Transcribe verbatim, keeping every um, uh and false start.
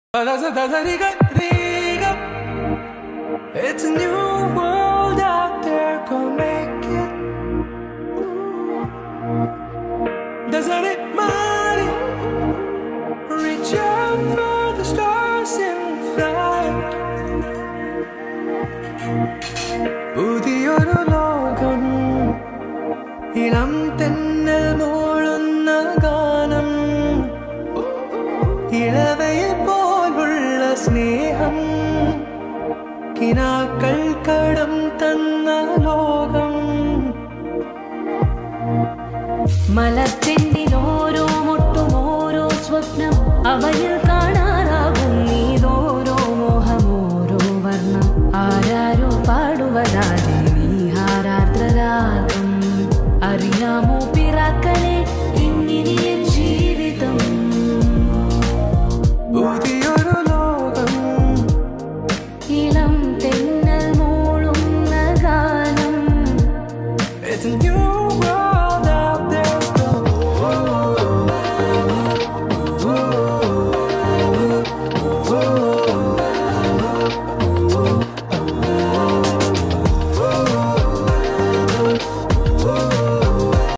It's a new world out there, go make it. Doesn't it matter? Reach out for the stars and fly. പുതിയൊരു ലോകം, ഇളം തെന്നൽ മൂളുന്ന ഗാനം, ഇളവയിൽ പോലുള്ള സ്നേഹം, കിനാക്കൾ കടം തന്ന ലോകം. മലത്തിൻ